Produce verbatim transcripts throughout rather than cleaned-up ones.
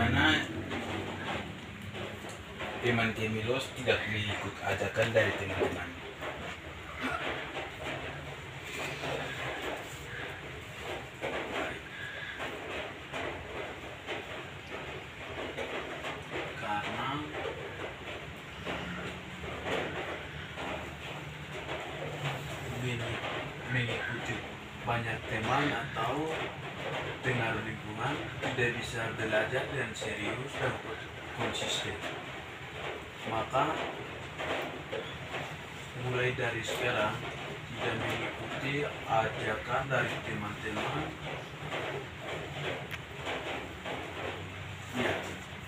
bagaimana teman Kemilos tidak mengikut ajakan dari teman-teman. Karena mengikuti banyak teman atau pengaruh lingkungan tidak bisa belajar dengan serius dan konsisten. Maka mulai dari sekarang tidak mengikuti ajakan dari teman-teman, ya,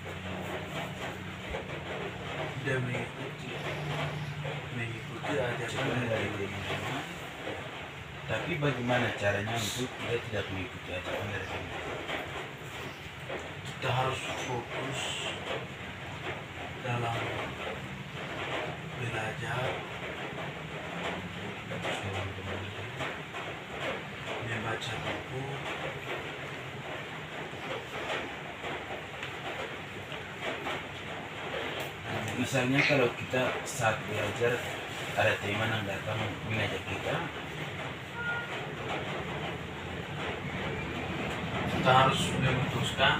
tidak mengikuti mengikuti ajakan dari teman-teman. Tapi bagaimana caranya untuk kita tidak mengikuti ajakan dari teman-teman? Kita harus fokus dalam belajar, membaca buku, misalnya kalau kita saat belajar ada teman yang datang mengajak kita, kita harus memutuskan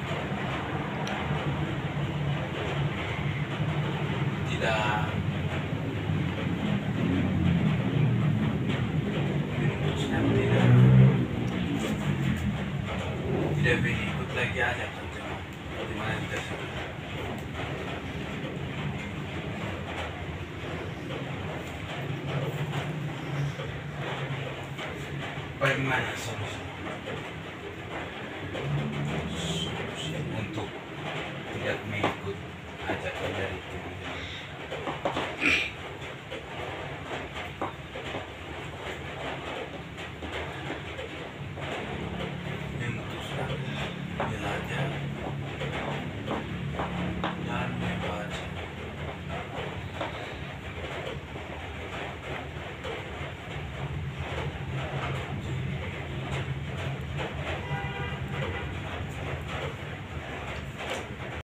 tidak memutuskan tidak tidak mengikut lagi ajakan teman teman yang kita sebut. bagaimana solusinya?